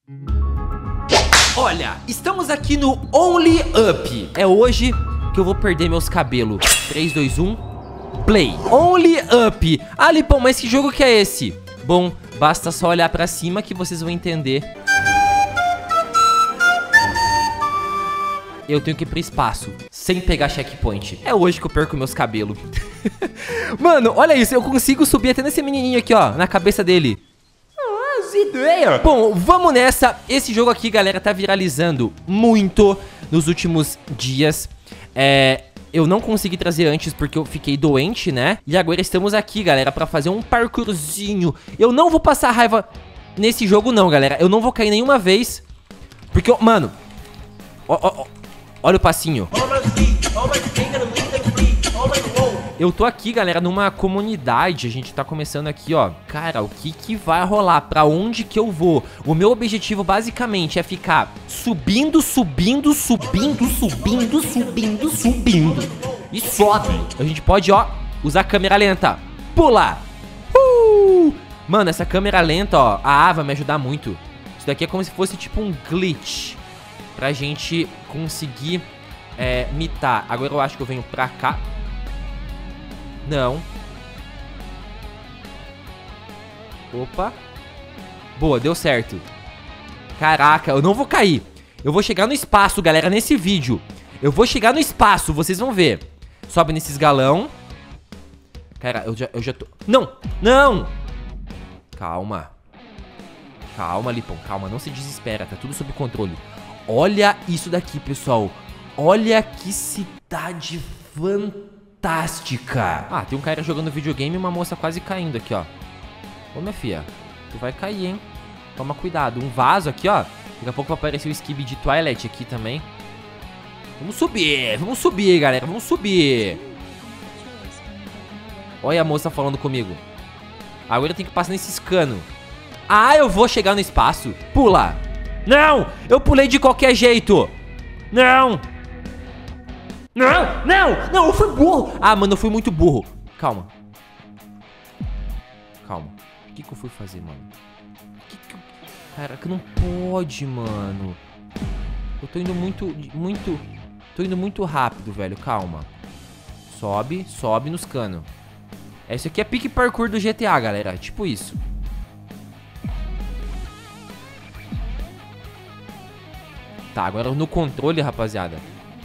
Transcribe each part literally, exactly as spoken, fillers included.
Olha, estamos aqui no Only Up. É hoje que eu vou perder meus cabelos. três, dois, um, play. Only Up. Ah, Lipão, mas que jogo que é esse? Bom, basta só olhar pra cima que vocês vão entender. Eu tenho que ir pro espaço, sem pegar checkpoint. É hoje que eu perco meus cabelos. Mano, olha isso, eu consigo subir até nesse menininho aqui, ó, na cabeça dele. Ideia. Bom, vamos nessa. Esse jogo aqui, galera, tá viralizando muito nos últimos dias. É... Eu não consegui trazer antes porque eu fiquei doente, né? E agora estamos aqui, galera, pra fazer um parkourzinho. Eu não vou passar raiva nesse jogo, não, galera. Eu não vou cair nenhuma vez. Porque, eu... mano... Ó, ó, ó. Olha o passinho. Eu tô aqui, galera, numa comunidade. A gente tá começando aqui, ó. Cara, o que que vai rolar? Pra onde que eu vou? O meu objetivo, basicamente, é ficar subindo, subindo, subindo, subindo, subindo, subindo. E sobe. A gente pode, ó, usar câmera lenta. Pula! Uh! Mano, essa câmera lenta, ó, a A vai me ajudar muito. Isso daqui é como se fosse, tipo, um glitch. Pra gente conseguir é, mitar. Agora eu acho que eu venho pra cá. Não. Opa. Boa, deu certo. Caraca, eu não vou cair. Eu vou chegar no espaço, galera, nesse vídeo. Eu vou chegar no espaço, vocês vão ver. Sobe nesses galão. Cara, eu já, eu já tô... Não, não. Calma. Calma, Lipão, calma, não se desespera. Tá tudo sob controle. Olha isso daqui, pessoal. Olha que cidade fantástica. Ah, tem um cara jogando videogame e uma moça quase caindo aqui, ó. Ô, minha filha, tu vai cair, hein? Toma cuidado. Um vaso aqui, ó. Daqui a pouco vai aparecer o Skibidi de Twilight aqui também. Vamos subir, vamos subir, galera. Vamos subir. Olha a moça falando comigo. Agora eu tenho que passar nesses canos. Ah, eu vou chegar no espaço. Pula. Não! Eu pulei de qualquer jeito! Não! Não! Não! Não, eu fui burro! Ah, mano, eu fui muito burro. Calma. Calma. O que que eu fui fazer, mano? Que que eu... Caraca, não pode, mano. Eu tô indo muito... Muito... Tô indo muito rápido, velho. Calma. Sobe, sobe nos canos. Esse aqui é pique parkour do G T A, galera. Tipo isso. Tá, agora no controle, rapaziada.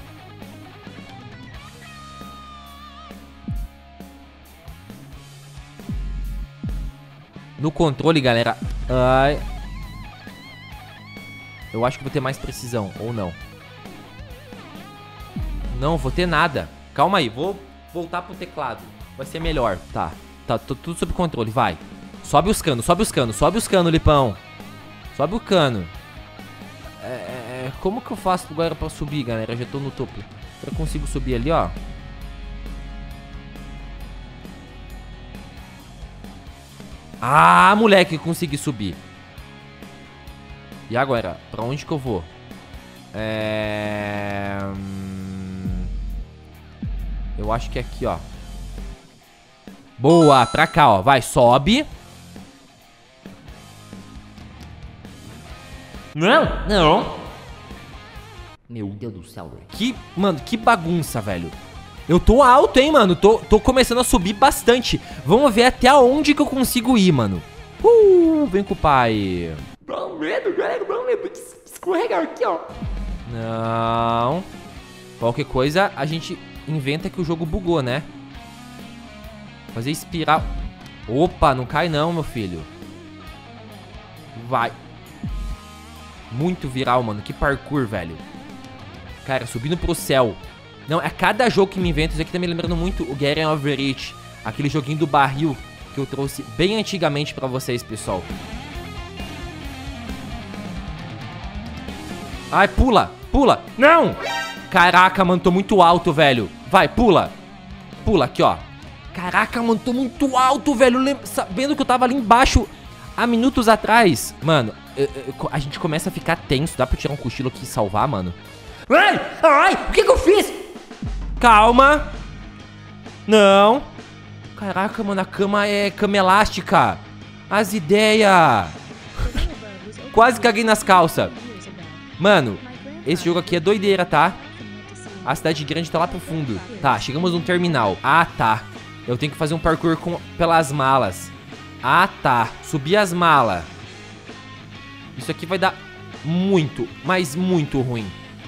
No controle, galera. Ai. Eu acho que vou ter mais precisão, ou não. Não, vou ter nada. Calma aí, vou voltar pro teclado. Vai ser melhor. Tá, tá, tô tudo sob controle, vai. Sobe os canos, sobe os canos, sobe os canos, Lipão. Sobe o cano. É, como que eu faço agora pra subir, galera? Eu já tô no topo. Eu consigo subir ali, ó. Ah, moleque, consegui subir. E agora? Pra onde que eu vou? É... Eu acho que é aqui, ó. Boa, pra cá, ó. Vai, sobe. Não, não. Meu Deus do céu, velho. Que, mano, que bagunça, velho. Eu tô alto, hein, mano. Tô, tô começando a subir bastante. Vamos ver até onde que eu consigo ir, mano. Uh, vem com o pai. Escorregar aqui, ó. Não. Qualquer coisa, a gente inventa que o jogo bugou, né? Fazer espiral. Opa, não cai não, meu filho. Vai. Muito viral, mano. Que parkour, velho. Cara, subindo pro céu. Não, é cada jogo que me invento. Isso aqui tá me lembrando muito o Getting Over It. Aquele joguinho do barril que eu trouxe bem antigamente pra vocês, pessoal. Ai, pula, pula. Não! Caraca, mano, tô muito alto, velho. Vai, pula. Pula aqui, ó. Caraca, mano, tô muito alto, velho. Lem... Sabendo que eu tava ali embaixo há minutos atrás. Mano, eu, eu, a gente começa a ficar tenso. Dá pra tirar um cochilo aqui e salvar, mano? Ai, ai, o que que eu fiz? Calma. Não. Caraca, mano, a cama é cama elástica. As ideias. Quase caguei nas calças. Mano, esse jogo aqui é doideira, tá? A cidade grande tá lá pro fundo. Tá, chegamos num terminal. Ah, tá. Eu tenho que fazer um parkour com, pelas malas. Ah, tá. Subir as malas. Isso aqui vai dar muito, mas muito ruim.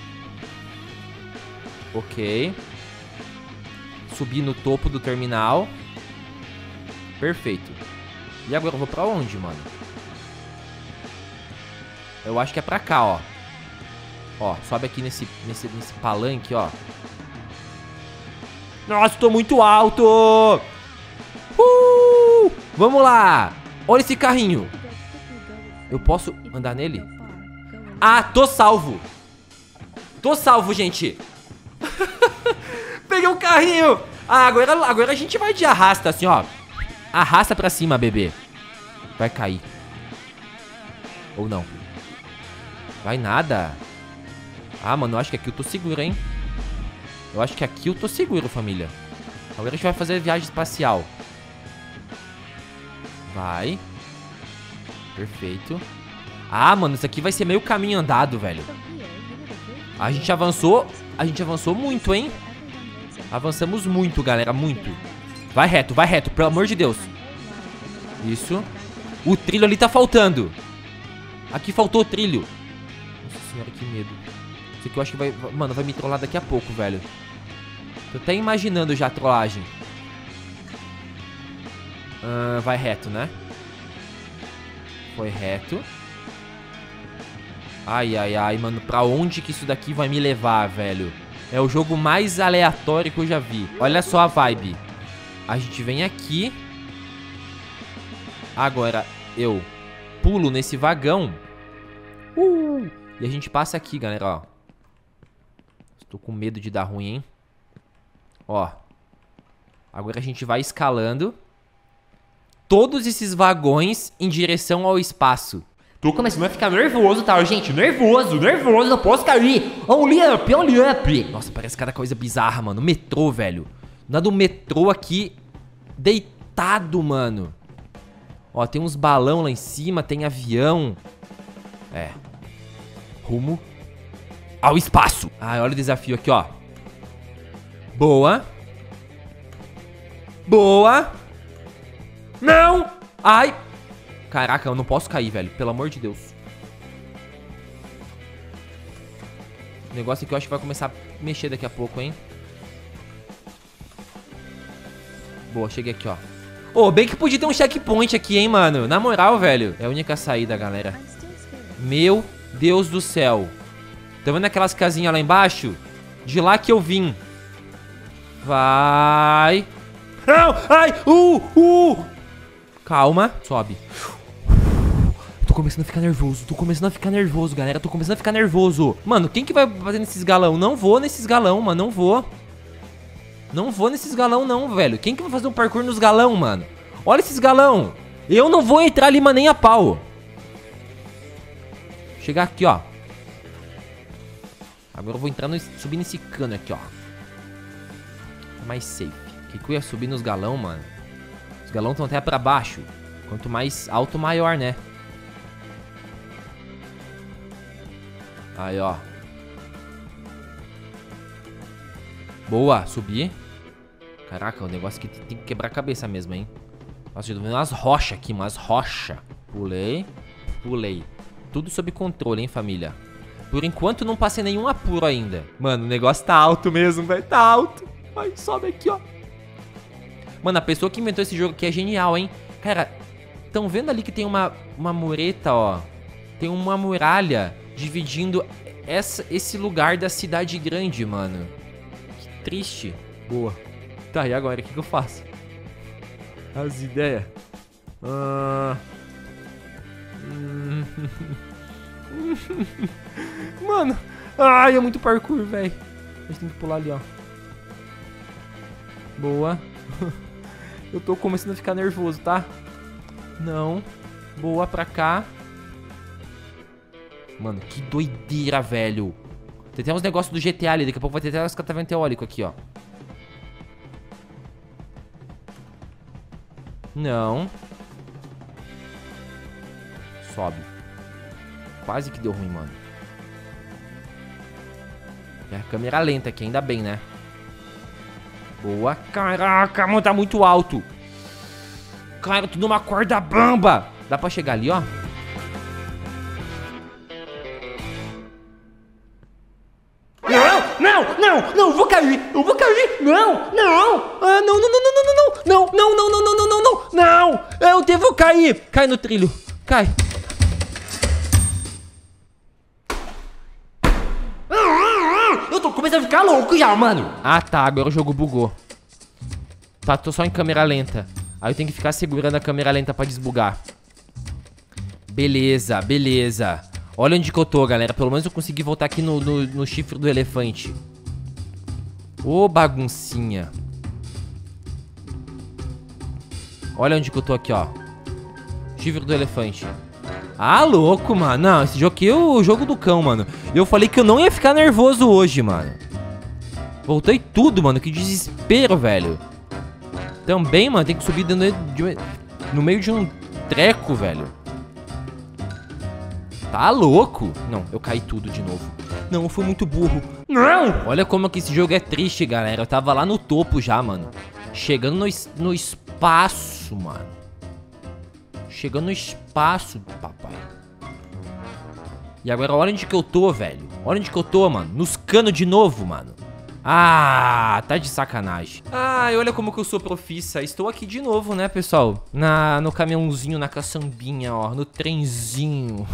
Ok. Subir no topo do terminal. Perfeito. E agora eu vou pra onde, mano? Eu acho que é pra cá, ó. Ó, sobe aqui nesse, nesse, nesse palanque, ó. Nossa, tô muito alto! Uh! Vamos lá! Olha esse carrinho. Eu posso andar nele? Ah, tô salvo. Tô salvo, gente. Peguei um carrinho. Ah, agora, agora a gente vai de arrasta, assim, ó. Arrasta pra cima, bebê. Vai cair. Ou não. Vai nada. Ah, mano, eu acho que aqui eu tô seguro, hein? Eu acho que aqui eu tô seguro, família. Agora a gente vai fazer viagem espacial. Vai. Perfeito. Ah, mano, isso aqui vai ser meio caminho andado, velho. A gente avançou. A gente avançou muito, hein? Avançamos muito, galera, muito. Vai reto, vai reto, pelo amor de Deus. Isso. O trilho ali tá faltando. Aqui faltou o trilho. Nossa senhora, que medo. Isso aqui eu acho que vai... Mano, vai me trollar daqui a pouco, velho. Tô até imaginando já a trollagem. Ah, vai reto, né? Foi reto. Ai, ai, ai, mano. Pra onde que isso daqui vai me levar, velho? É o jogo mais aleatório que eu já vi. Olha só a vibe. A gente vem aqui. Agora eu pulo nesse vagão. Uh! E a gente passa aqui, galera, ó. Tô com medo de dar ruim, hein? Ó. Agora a gente vai escalando todos esses vagões em direção ao espaço. Tô começando a ficar nervoso, tá, gente? Nervoso, nervoso, não posso cair. Only up, only up. Nossa, parece cada coisa bizarra, mano. Metrô, velho. Nada do metrô aqui deitado, mano. Ó, tem uns balão lá em cima, tem avião. É. Rumo ao espaço. Ah, olha o desafio aqui, ó. Boa. Boa. Não. Ai. Caraca, eu não posso cair, velho. Pelo amor de Deus. O negócio aqui eu acho que vai começar a mexer daqui a pouco, hein. Boa, cheguei aqui, ó. Ô, oh, bem que podia ter um checkpoint aqui, hein, mano. Na moral, velho. É a única saída, galera. Meu Deus do céu. Tá vendo aquelas casinhas lá embaixo? De lá que eu vim. Vai. Não, ai, uh, uh. Calma, sobe. Tô começando a ficar nervoso, tô começando a ficar nervoso, galera. Tô começando a ficar nervoso. Mano, quem que vai fazer nesses galão? Não vou nesses galão, mano, não vou. Não vou nesses galão não, velho. Quem que vai fazer um parkour nos galão, mano? Olha esses galão. Eu não vou entrar ali, mas nem a pau. Chegar aqui, ó. Agora eu vou entrar no... Subir nesse cano aqui, ó. É mais safe. Que que eu ia subir nos galão, mano? Os galão estão até pra baixo. Quanto mais alto, maior, né? Aí, ó. Boa, subi. Caraca, o negócio aqui tem que quebrar a cabeça mesmo, hein? Nossa, eu tô vendo umas rochas aqui, umas rochas. Pulei, pulei. Tudo sob controle, hein, família? Por enquanto não passei nenhum apuro ainda. Mano, o negócio tá alto mesmo, velho. Tá alto. Vai, sobe aqui, ó. Mano, a pessoa que inventou esse jogo aqui é genial, hein? Cara, tão vendo ali que tem uma, uma mureta, ó. Tem uma muralha dividindo essa, esse lugar da cidade grande, mano. Que triste. Boa. Tá, e agora? O que, que eu faço? As ideias. Ah... Mano. Ai, é muito parkour, velho. A gente tem que pular ali, ó. Boa. Eu tô começando a ficar nervoso, tá? Não. Boa, pra cá. Mano, que doideira, velho. Tem até uns negócios do G T A ali. Daqui a pouco vai ter até uns catavento eólico aqui, ó. Não. Sobe. Quase que deu ruim, mano. E a câmera lenta aqui, ainda bem, né? Boa. Caraca, mano, tá muito alto. Cara, tudo uma corda bamba. Dá pra chegar ali, ó. Não, não, não, não, eu vou cair, eu vou cair, não, não. Ah, não, não, não, não, não, não, não, não, não, não, não, não, não, não, não, eu devo cair. Cai no trilho, cai. Eu tô começando a ficar louco já, mano. Ah, tá, agora o jogo bugou. Tá, tô só em câmera lenta. Aí eu tenho que ficar segurando a câmera lenta pra desbugar. Beleza, beleza. Olha onde que eu tô, galera. Pelo menos eu consegui voltar aqui no, no, no chifre do elefante. Ô, baguncinha. Olha onde que eu tô aqui, ó. Chifre do elefante. Ah, louco, mano. Não, esse jogo aqui é o jogo do cão, mano. Eu falei que eu não ia ficar nervoso hoje, mano. Voltei tudo, mano. Que desespero, velho. Também, mano, tem que subir dentro de, no meio de um treco, velho. Tá louco? Não, eu caí tudo de novo. Não, eu fui muito burro. Não! Olha como que esse jogo é triste, galera. Eu tava lá no topo já, mano. Chegando no, no espaço, mano. Chegando no espaço, papai. E agora olha onde que eu tô, velho. Olha onde que eu tô, mano. Nos canos de novo, mano. Ah, tá de sacanagem. Ah, e olha como que eu sou profissa. Estou aqui de novo, né, pessoal? Na, no caminhãozinho, na caçambinha, ó. No trenzinho.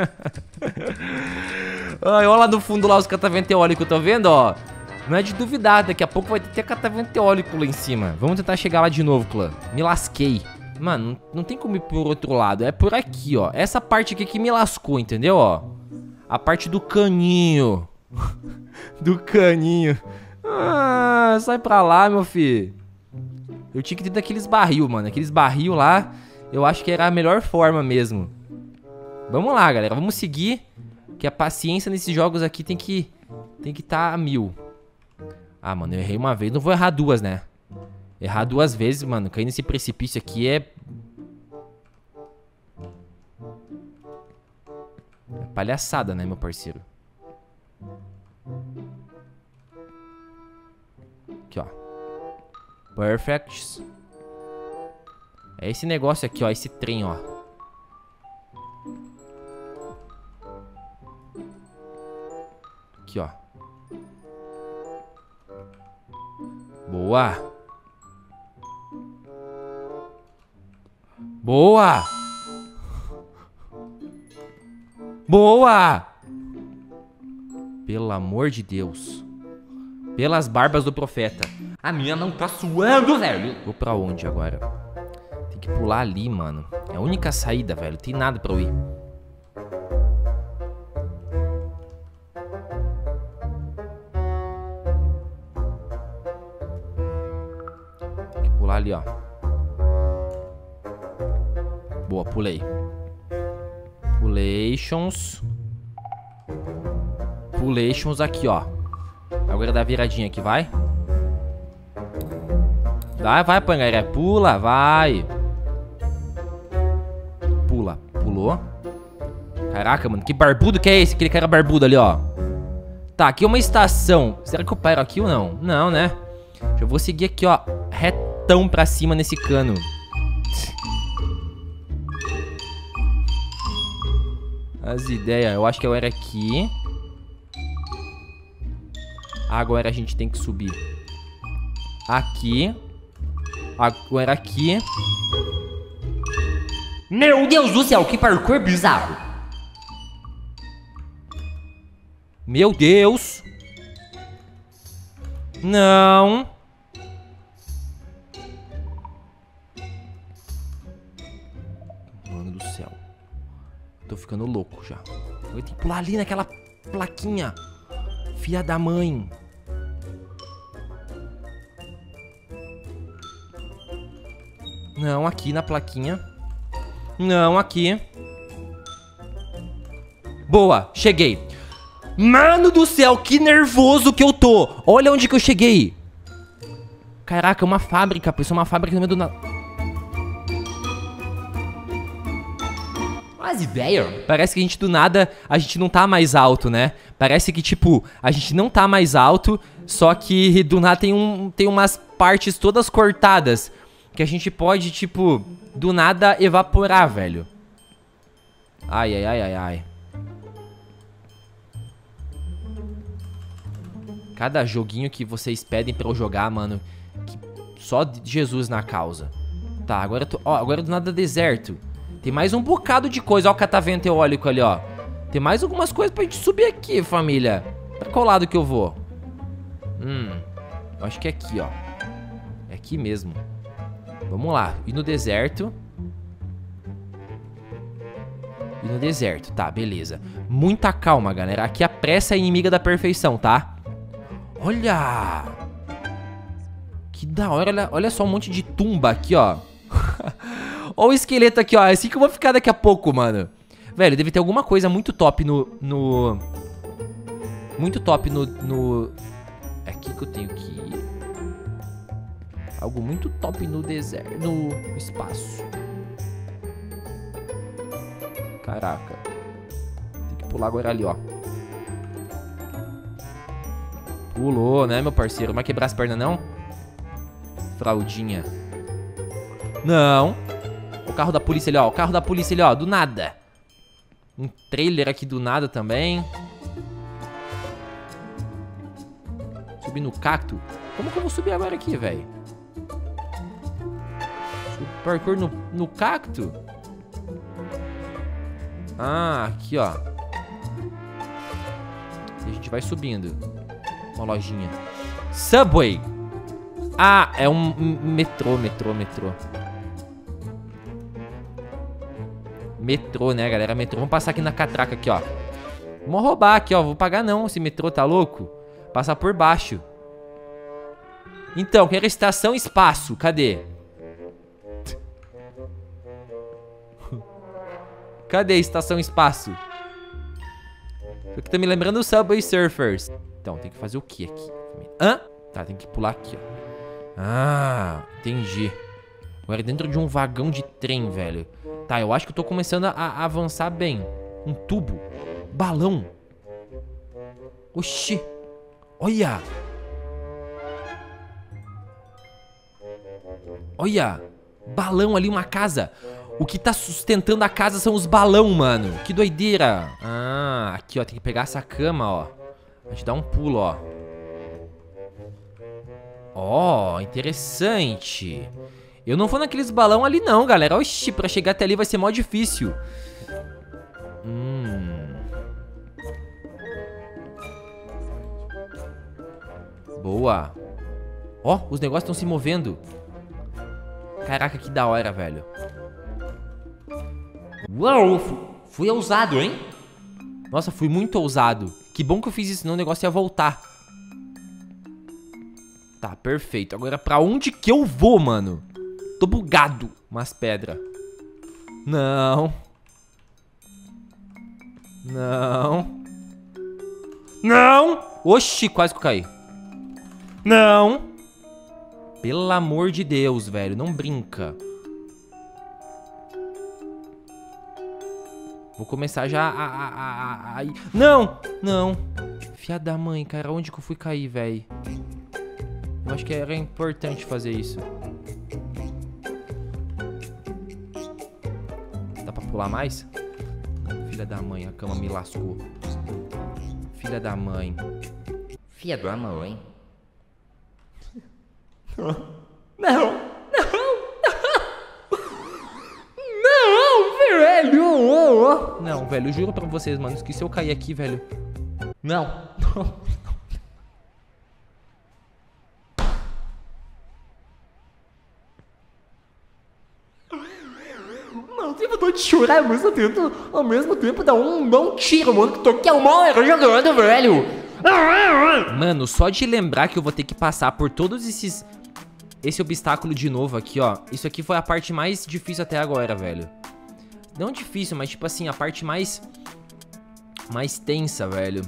Ai, olha lá no fundo lá os catavento eólicos, tá vendo, ó? Não é de duvidar, daqui a pouco vai ter catavento eólico lá em cima. Vamos tentar chegar lá de novo, clã. Me lasquei. Mano, não, não tem como ir por outro lado. É por aqui, ó. Essa parte aqui que me lascou, entendeu, ó? A parte do caninho. Do caninho. Ah, sai pra lá, meu filho. Eu tinha que ter daqueles barril, mano. Aqueles barril lá, eu acho que era a melhor forma mesmo. Vamos lá, galera. Vamos seguir. Que a paciência nesses jogos aqui tem que Tem que tá a mil. Ah, mano, eu errei uma vez. Não vou errar duas, né? Errar duas vezes, mano. Cair nesse precipício aqui é... é palhaçada, né, meu parceiro? Aqui, ó. Perfect. É esse negócio aqui, ó. Esse trem, ó. Aqui, ó. Boa. Boa. Boa. Pelo amor de Deus. Pelas barbas do profeta. A minha mão tá suando, velho. Vou pra onde agora? Tem que pular ali, mano. É a única saída, velho. Não tem nada pra eu ir. Tem que pular ali, ó. Boa, pulei. Pulations. Pulations aqui, ó. Agora dá a viradinha aqui, vai. Vai, vai, pangaré. Pula, vai. Pula, pulou. Caraca, mano, que barbudo que é esse? Aquele cara barbudo ali, ó. Tá, aqui é uma estação. Será que eu paro aqui ou não? Não, né? Já vou seguir aqui, ó. Retão pra cima nesse cano. As ideias. Eu acho que eu era aqui. Agora a gente tem que subir aqui. Agora aqui. Meu Deus do céu, que parkour bizarro. Meu Deus. Não. Mano do céu. Tô ficando louco já. Eu tenho que pular ali naquela plaquinha. Filha da mãe. Não, aqui na plaquinha. Não, aqui. Boa, cheguei. Mano do céu, que nervoso que eu tô. Olha onde que eu cheguei. Caraca, uma fábrica. Pensou uma fábrica no meio do nada. Umas ideias. Parece que a gente do nada, a gente não tá mais alto, né? Parece que, tipo, a gente não tá mais alto, só que do nada tem, um, tem umas partes todas cortadas que a gente pode, tipo, do nada evaporar, velho. Ai, ai, ai, ai, ai. Cada joguinho que vocês pedem pra eu jogar, mano, que só Jesus na causa. Tá, agora eu tô... Ó, agora do nada deserto. Tem mais um bocado de coisa. Ó o catavento eólico ali, ó. Tem mais algumas coisas pra gente subir aqui, família. Pra qual lado que eu vou? Hum, eu acho que é aqui, ó. É aqui mesmo. Vamos lá, e no deserto. E no deserto, tá, beleza. Muita calma, galera. Aqui a pressa é inimiga da perfeição, tá? Olha! Que da hora, olha, olha só um monte de tumba aqui, ó. Olha o esqueleto aqui, ó. É assim que eu vou ficar daqui a pouco, mano. Velho, deve ter alguma coisa muito top no... no... Muito top no... no... É aqui que eu tenho que ir. Algo muito top no deserto. No espaço. Caraca. Tem que pular agora ali, ó. Pulou, né, meu parceiro? Não vai quebrar as pernas, não? Fraldinha. Não. O carro da polícia ali, ó. O carro da polícia ali, ó. Do nada. Um trailer aqui do nada também. Subir no cacto. Como que eu vou subir agora aqui, velho? Parkour no, no cacto? Ah, aqui, ó. E a gente vai subindo. Uma lojinha. Subway. Ah, é um metrô, metrô, metrô. Metrô, né, galera? Metrô. Vamos passar aqui na catraca, aqui, ó. Vamos roubar aqui, ó. Vou pagar não, esse metrô tá louco? Passar por baixo. Então, quero estação espaço. Cadê? Cadê a estação espaço? Isso aqui tá me lembrando o Subway Surfers. Então, tem que fazer o que aqui? Hã? Tá, tem que pular aqui, ó. Ah, entendi. Agora é dentro de um vagão de trem, velho. Tá, eu acho que eu tô começando a, a avançar bem. Um tubo. Balão. Oxi. Olha. Olha. Balão ali, uma casa. O que tá sustentando a casa são os balão, mano. Que doideira. Ah, aqui, ó. Tem que pegar essa cama, ó. A gente dá um pulo, ó. Ó, interessante. Eu não vou naqueles balão ali não, galera. Oxi, pra chegar até ali vai ser mó difícil. Hum. Boa. Ó, os negócios estão se movendo. Caraca, que da hora, velho. Uau, fui ousado, hein? Nossa, fui muito ousado. Que bom que eu fiz isso, senão o negócio ia voltar. Tá, perfeito. Agora pra onde que eu vou, mano? Tô bugado. Umas pedras. Não. Não. Não. Oxi, quase que eu caí. Não. Pelo amor de Deus, velho. Não brinca. Vou começar já a... a, a, a... Não. Não. Filha da mãe, cara. Onde que eu fui cair, velho? Eu acho que era importante fazer isso. Dá pra pular mais? Filha da mãe, a cama me lascou. Filha da mãe. Filha da mãe. Não, não, não. Não, velho. Não, velho, eu juro pra vocês, mano, que se eu cair aqui, velho... Não. Mano, eu tenho vontade de chorar ao mesmo tempo, ao mesmo tempo dá um, dá um tiro, mano, que tô aqui uma hora jogando, velho. Mano, só de lembrar que eu vou ter que passar por todos esses... Esse obstáculo de novo aqui, ó. Isso aqui foi a parte mais difícil até agora, velho. Não difícil, mas tipo assim, a parte mais... Mais tensa, velho.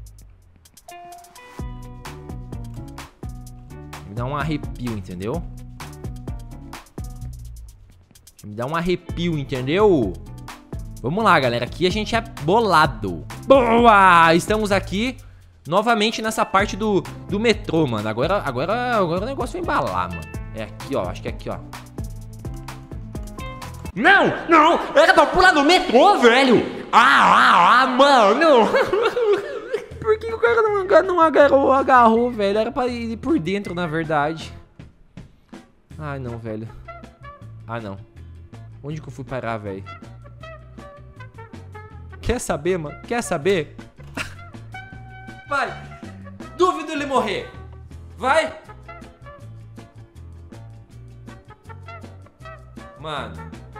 Me dá um arrepio, entendeu? Me dá um arrepio, entendeu? Vamos lá, galera. Aqui a gente é bolado. Boa! Estamos aqui novamente nessa parte do, do metrô, mano. Agora, agora, agora o negócio vai embalar, mano. É aqui, ó. Acho que é aqui, ó. Não, não, era pra pular no metrô, velho. Ah, ah, ah, mano. Por que o cara não, não agarrou, agarrou, velho? Era pra ir por dentro, na verdade. Ai, não, velho. Ah, não. Onde que eu fui parar, velho? Quer saber, mano? Quer saber? Vai. Duvido ele morrer. Vai. Mano.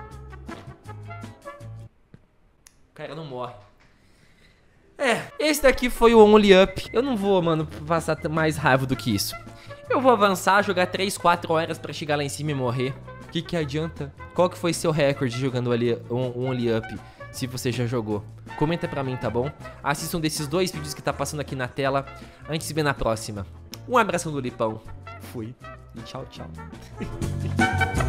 O cara não morre. É, esse daqui foi o Only Up. Eu não vou, mano, passar mais raiva do que isso. Eu vou avançar, jogar três, quatro horas pra chegar lá em cima e morrer. O que que adianta? Qual que foi seu recorde jogando ali um Only Up? Se você já jogou. Comenta pra mim, tá bom? Assistam desses dois vídeos que tá passando aqui na tela. A gente se vê na próxima. Um abração do Lipão. Fui. E tchau, tchau.